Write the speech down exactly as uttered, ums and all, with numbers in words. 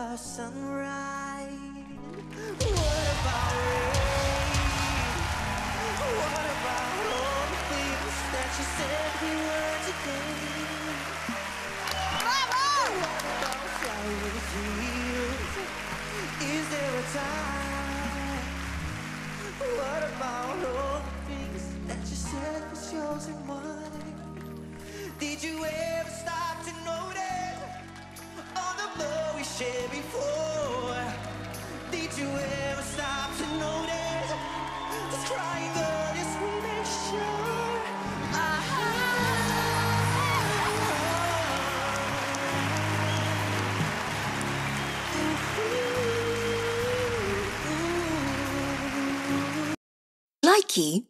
about sunrise? What about rain? What about all the things that you said we were today? What about flowering fields? Is there a time? What about all the things that you said was yours and mine? Did you ever stop to notice all the love we shared before? Did you ever stop to notice just crying girl, yes we make sure? Likey